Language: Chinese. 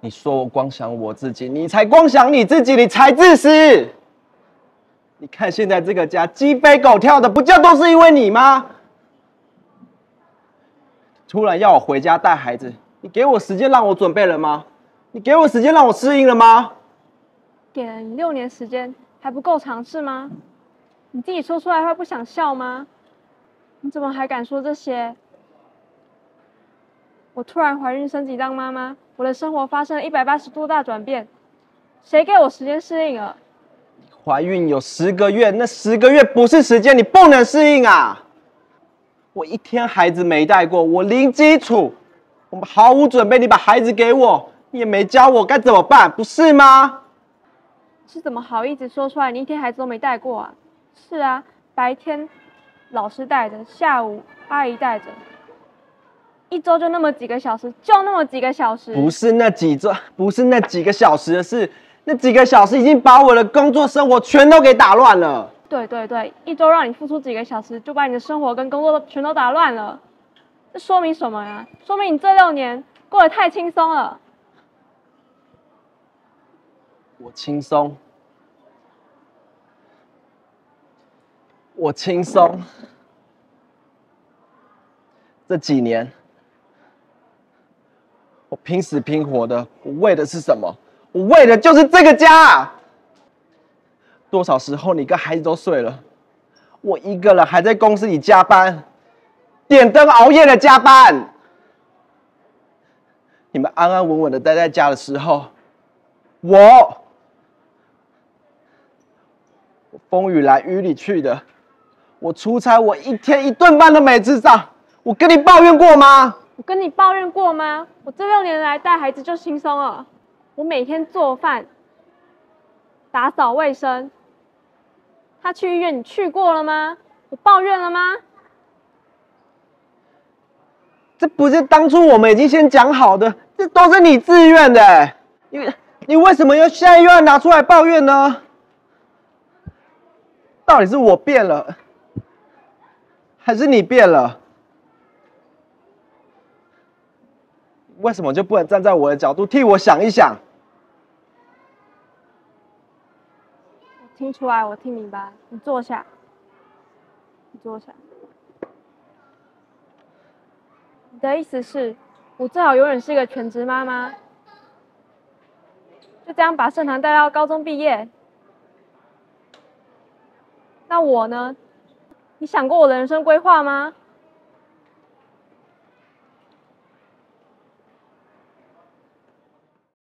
你说我光想我自己，你才光想你自己，你才自私。你看现在这个家鸡飞狗跳的，不就都是因为你吗？突然要我回家带孩子，你给我时间让我准备了吗？你给我时间让我适应了吗？ 给了你6年时间，还不够尝试吗？你自己说出来会不想笑吗？你怎么还敢说这些？我突然怀孕升级当妈妈，我的生活发生了180度大转变，谁给我时间适应了？ 怀孕有10个月，那10个月不是时间，你不能适应啊！我一天孩子没带过，我零基础，我们毫无准备，你把孩子给我，你也没教我该怎么办，不是吗？ 是怎么好意思说出来？你一天孩子都没带过啊？是啊，白天老师带着，下午阿姨带着，一周就那么几个小时，就那么几个小时。 不是那几周，不是那几个小时的事，那几个小时已经把我的工作生活全都给打乱了。 对，一周让你付出几个小时，就把你的生活跟工作全都打乱了。这说明什么呀？说明你这6年过得太轻松了。 我轻松，我轻松。这几年，我拼死拼活的，我为的是什么？我为的就是这个家。多少时候你跟孩子都睡了，我一个人还在公司里加班，点灯熬夜的加班。你们安安稳稳的待在家的时候，我风雨来雨里去的，我出差我一天1顿饭都没吃上，我跟你抱怨过吗？ 我跟你抱怨过吗？我这6年来带孩子就轻松了，我每天做饭、打扫卫生。他去医院，你去过了吗？我抱怨了吗？ 这不是当初我们已经先讲好的，这都是你自愿的。你为什么现在又要拿出来抱怨呢？到底是我变了，还是你变了？为什么就不能站在我的角度替我想一想？ 我听出来，我听明白。你坐下，你坐下。你的意思是，我最好永远是一个全职妈妈，就这样把盛堂带到高中毕业。那我呢？你想过我的人生规划吗？